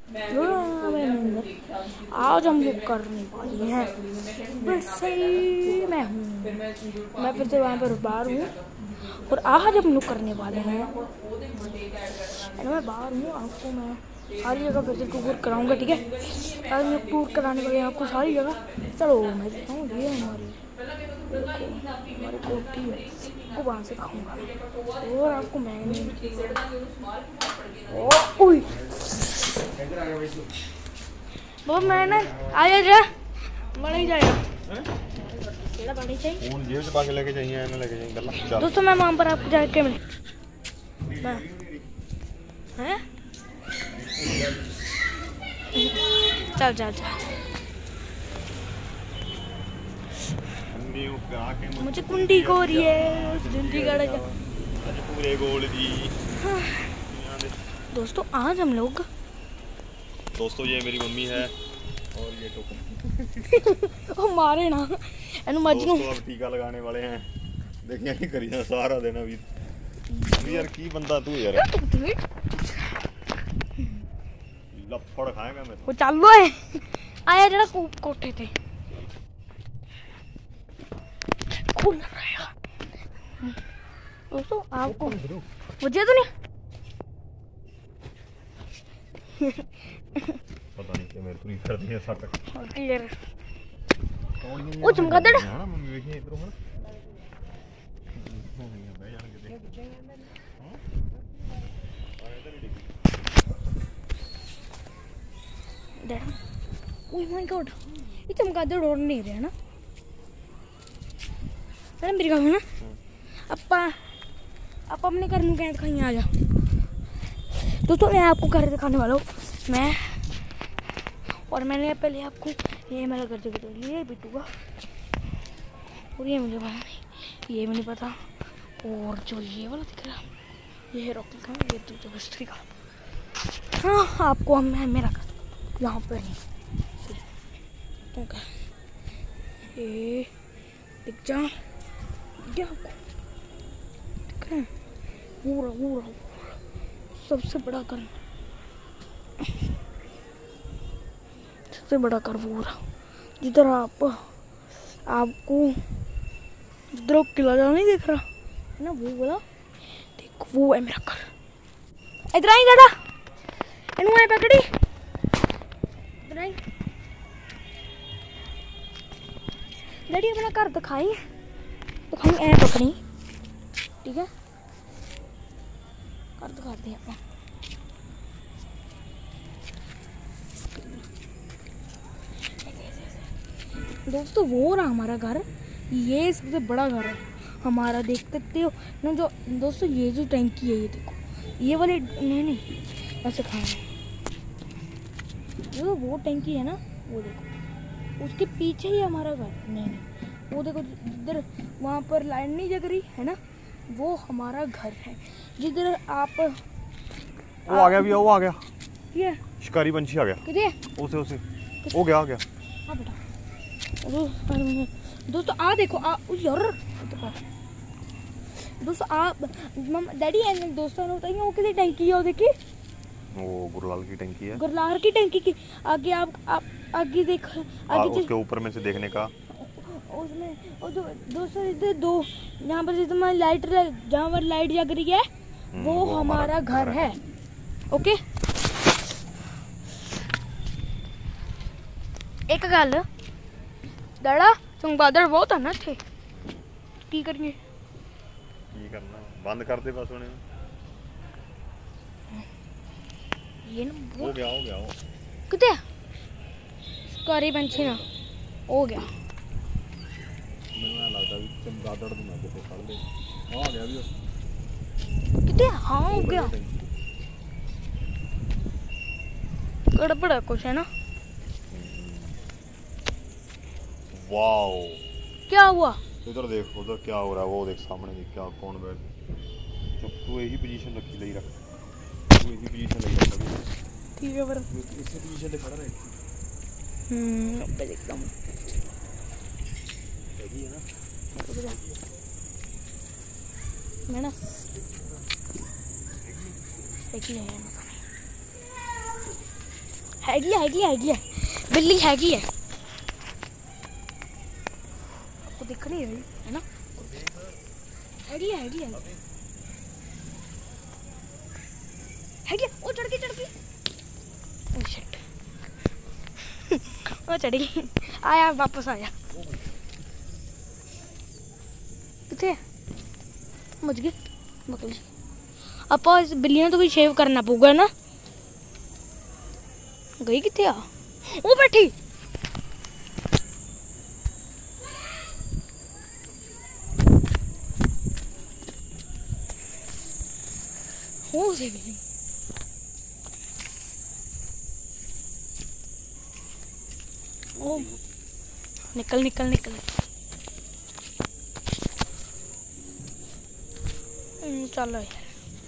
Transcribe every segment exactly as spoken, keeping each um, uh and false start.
आज हम लोग करने वाले हैं वैसे मैं हूँ मैं फिर से वहाँ पर बाहर हूँ और आज हम लोग करने वाले हैं मैं बाहर हूँ। आपको मैं सारी जगह फिर से टूर कराऊंगा, ठीक है। आज हम लोग टूर कराने वाले हैं आपको सारी जगह। चलो मैं दिखाऊँ, ये हमारी हमारी कोठी है, आपको वहाँ से दिखाऊंगा और आपको मैं ओए वो मैंने आया जा बड़ा ही जाएगा केड़ा बड़ी चाहिए फोन जेब से पाके लेके चाहिए ना लेके जाएंगे गल्ला। दोस्तों मैं वहां पर आपको जाके मिल हैं चल चल चल मुझे कुंडी को रही है जल्दी गाड़ा जा पूरे गोल दी। दोस्तों आज हम लोग दोस्तों ये मेरी मम्मी है और ये टोकन ओ मारे ना एनु मजनू अब टीका लगाने वाले हैं। देखिए नहीं करी ना सारा दिन अभी यार की बंदा तू यार लफड़ खाएगा मैं वो चालू है आया जरा को, कोठे थे खून रहेगा। दोस्तों आपको मुझे तो नहीं पता नहीं कि मेरे पूरी कर दी है सट क्लियर वो चमगादड़ हां मम्मी देखिए इधर हो ना भाई जान के देख हां और इधर ही देख ओह माय गॉड ये चमगादड़ उड़ नहीं रहे ना अरे मेरी गाँव ना अपा आप अपने घर में क्या दिखाई आ जा। दोस्तों मैं आपको घर दिखाने वाला हूँ मैं और मैंने पहले आपको ये मेरा घर दिखा ये बिटूगा और ये मुझे पता नहीं ये मुझे पता और जो ये वाला दिख रहा ये है रॉकी का ये दूसरा मिस्त्री का। हाँ आपको हम मैं मेरा घर यहाँ पर नहीं तो क्या ये दिख जा क्या आपको दिख रहा है पूरा पूरा सबसे बड़ा घर सबसे बड़ा घर पूरा जिधर आप आपको जिधर किला जा नहीं दिख रहा है ना वो वाला देखो वो है मेरा घर। इधर आई दादा इनू आए पकड़ी इधर आई डैडी अपना घर दिखाई दिखाई ऐ पकड़ी ठीक है घर दिखाते हैं आप दोस्तों वो रहा हमारा घर ये सबसे बड़ा घर है हमारा देख सकते हो ना। जो दोस्तों ये जो टैंकी है ये देखो ये वाले नहीं नहीं ऐसे खाना जो वो टैंकी है ना वो देखो उसके पीछे ही हमारा घर नहीं नहीं वो देखो जिधर वहाँ पर लाइट नहीं जग रही है ना वो हमारा घर है जिधर आप वो आ गया भी वो आ गया ये शिकारी पंछी आ गया किधर उसे उसे हो गया आ गया हाँ बेटा दोस्तों आ देखो आ यार दोस्तों आप डैडी एंड दोस्तों ने बताइए वो किसी टैंकी है वो देखिए वो गुरलाल की टैंकी है गुरलाल की टैंकी की आगे आप आप आगे देखो आगे उसके ऊपर में से देखने का उसमें वो जो दोस्तों इधर दो यहाँ पर जितना लाइट जहाँ पर लाइट जग रही है वो, वो हमारा घर है, है। ओके एक गल दादा चमगादड़ बहुत है ना थे की करिए की करना बंद कर दे बस उन्हें ये ना हो गया हो गया हो कितने शिकारी पंछी ना हो गया ਮੈਨੂੰ ਲੱਗਦਾ ਵੀ ਚਮਗਾਦੜ ਨੂੰ ਨਾ ਕਿਤੇ ਫੜ ਲੈ ਆ ਗਿਆ ਵੀ कितने हाँ हो गया गड़बड़ कुछ है ना। वाओ क्या हुआ इधर देख उधर क्या हो रहा है वो देख सामने देख क्या कौन बैठ चुप तू यही पोजीशन रखी ले रख तू यही पोजीशन ले रख ठीक है पर इस पोजीशन पे खड़ा रहे हम्म अब देखता हूं सही है ना मैं ना एक ही है हैगी है हैगी है हैगी है बिल्ली हैगी है, आपको दिख नहीं रही है ना? हैगी है हैगी है हैगी है। ओ चढ़ गई चढ़ गई, ओ शिट ओ चढ़ गई। आया वापस आया, किथे मच गई बकरी। आप इस बिल्लियां तो भी शेव करना पऊगा ना। गई किथे आ, ओ बैठी। हो से बिल्ली ओ निकल निकल निकल। चलो यार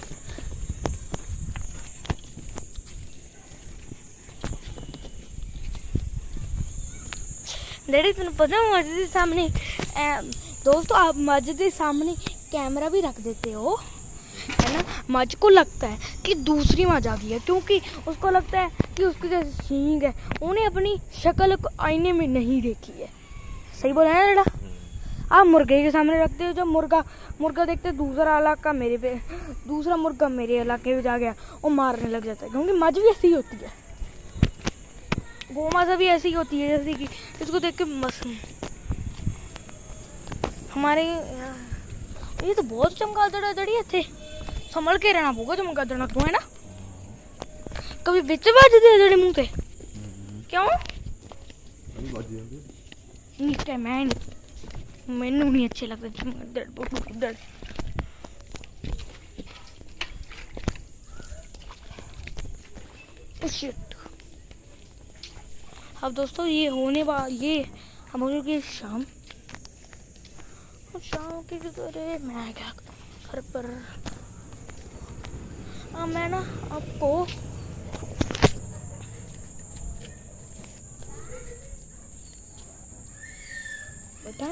डैडी तुम पता है मस्जिद के सामने दोस्तों आप मस्जिद के सामने कैमरा भी रख देते हो है ना। मज को लगता है कि दूसरी मज आ गई है क्योंकि उसको लगता है कि उसकी जैसे सींग है, उन्हें अपनी शक्ल को आईने में नहीं देखी है। सही बोला है ना बेटा? आप मुर्गे के सामने रखते हो, जब मुर्गा मुर्गा देखते दूसरा इलाका मेरे पे, दूसरा मुर्गा मेरे इलाके में जा गया वो मारने लग जाता है, क्योंकि मज भी ऐसी ही होती है, गौ माता भी ऐसी ही होती है जैसे कि इसको देख के मस्त। हमारे ये तो बहुत चमगादड़ दड़ी थे, संभल के रहना पड़ेगा चमगादड़ तो है ना, कभी बिच बज दे दड़ी मुंह से क्यों नीचे मैं मैनू नहीं अच्छे लगते चमगादड़। शिट। अब दोस्तों ये होने वाला ये हम हो चुकी शाम, और शाम की अरे मैं क्या घर पर आ, मैं ना आपको बता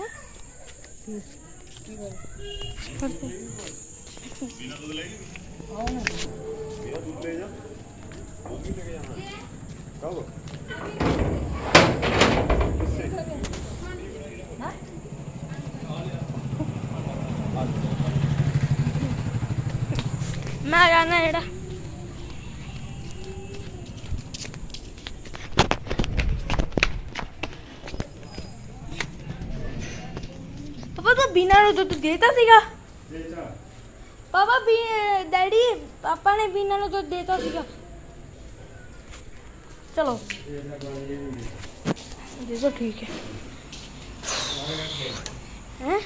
मैं जाना है बेटा। पापा तो बिना रो तो देता सीगा पापा भी डैडी पापा ने बिना रो तो देता सीगा। चलो ये तो ठीक है हैं?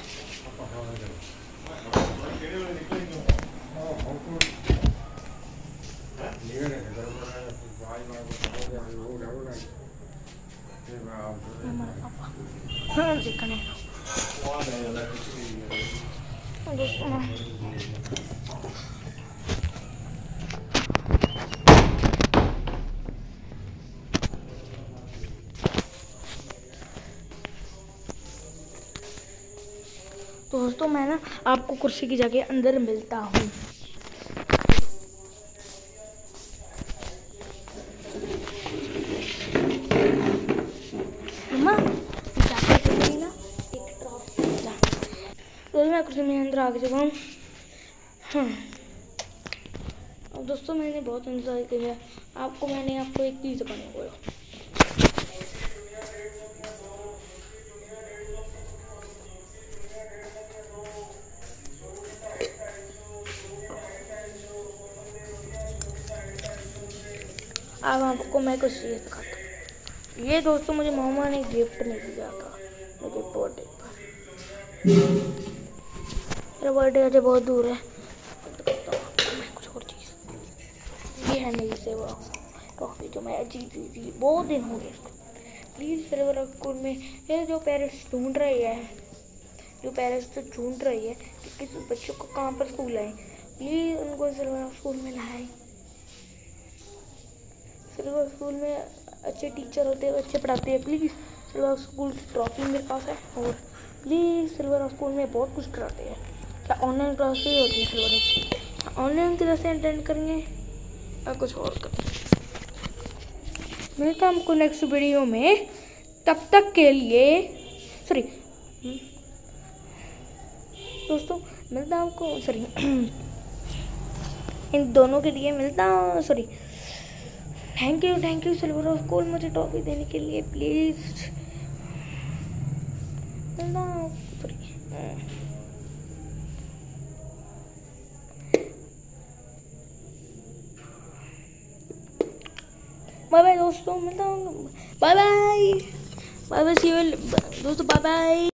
हाँ देखने दोस्तों मैं ना आपको कुर्सी की जगह अंदर मिलता हूँ। मम्मा ना एक ट्रॉफी तो मैं कुर्सी में अंदर आ चुका हूँ। हाँ अब दोस्तों मैंने बहुत इंतजार किया, आपको मैंने आपको एक चीज़ दिखाने बोला। अब आपको मैं कुछ चीज़ दिखाता हूँ। ये दोस्तों मुझे मामा ने गिफ्ट नहीं दिया था मेरे बर्थडे पर। मेरा बर्थडे अजय बहुत दूर है। मैं कुछ और चीज़ ये है मेरी सेवा ट्रॉफी जो मैं जीत ली थी, बहुत दिन हो गए इसको। प्लीज़ सिल्वर स्कूल में ये जो पेरेंट्स ढूंढ रही है जो पेरेंट्स तो ढूंढ रही है कि किस बच्चों को कहाँ पर स्कूल आए, प्लीज़ उनको सिल्वर स्कूल में लाए। सिल्वर स्कूल में अच्छे टीचर होते हैं, अच्छे पढ़ाते हैं। प्लीज़ सिल्वर स्कूल की ट्रॉफी मेरे पास है, और प्लीज़ सिल्वर स्कूल में बहुत कुछ कराते हैं। क्या ऑनलाइन क्लासेस होती है सिल्वर स्कूल? ऑनलाइन क्लासें अटेंड करेंगे या कुछ और करेंगे? मिलता हूँ हमको नेक्स्ट वीडियो में। तब तक के लिए सॉरी दोस्तों, मिलता हूँ आपको सॉरी इन दोनों के लिए मिलता हूँ sorry thank you thank you silver ऑफ कोल मुझे टॉपिक देने के लिए। प्लीज़ मिलता हूँ सॉरी बाय बाय दोस्तों, मिलता हूँ। Bye bye bye bye see you दोस्तों, बाय बाय।